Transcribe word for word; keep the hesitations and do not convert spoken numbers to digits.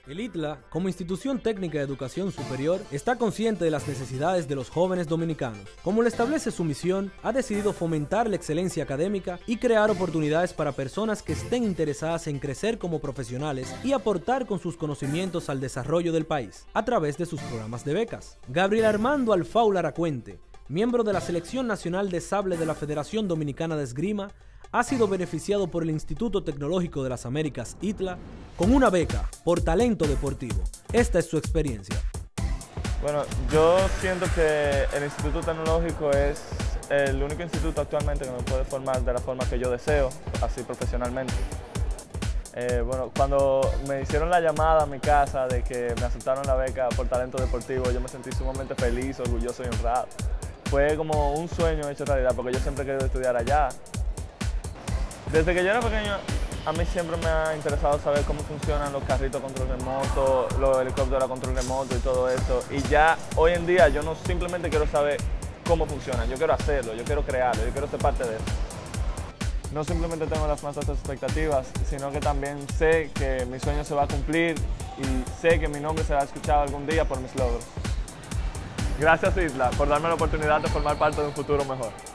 El I T L A, como institución técnica de educación superior, está consciente de las necesidades de los jóvenes dominicanos. Como lo establece su misión, ha decidido fomentar la excelencia académica y crear oportunidades para personas que estén interesadas en crecer como profesionales y aportar con sus conocimientos al desarrollo del país, a través de sus programas de becas. Gabriel Armando Alfau Laracuente, miembro de la Selección Nacional de Sable de la Federación Dominicana de Esgrima, ha sido beneficiado por el Instituto Tecnológico de las Américas I T L A con una beca por talento deportivo. Esta es su experiencia. Bueno, yo siento que el Instituto Tecnológico es el único instituto actualmente que me puede formar de la forma que yo deseo, así profesionalmente. Eh, bueno, cuando me hicieron la llamada a mi casa de que me aceptaron la beca por talento deportivo, yo me sentí sumamente feliz, orgulloso y honrado. Fue como un sueño hecho realidad, porque yo siempre he querido estudiar allá. Desde que yo era pequeño, a mí siempre me ha interesado saber cómo funcionan los carritos a control remoto, los helicópteros a control remoto y todo eso. Y ya hoy en día yo no simplemente quiero saber cómo funcionan, yo quiero hacerlo, yo quiero crearlo, yo quiero ser parte de eso. No simplemente tengo las más altas expectativas, sino que también sé que mi sueño se va a cumplir y sé que mi nombre será escuchado algún día por mis logros. Gracias, I T L A, por darme la oportunidad de formar parte de un futuro mejor.